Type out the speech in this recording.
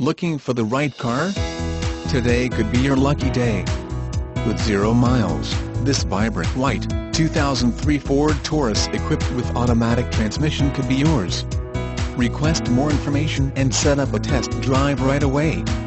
Looking for the right car? Today could be your lucky day. With 0 miles, this vibrant white, 2003 Ford Taurus equipped with automatic transmission could be yours. Request more information and set up a test drive right away.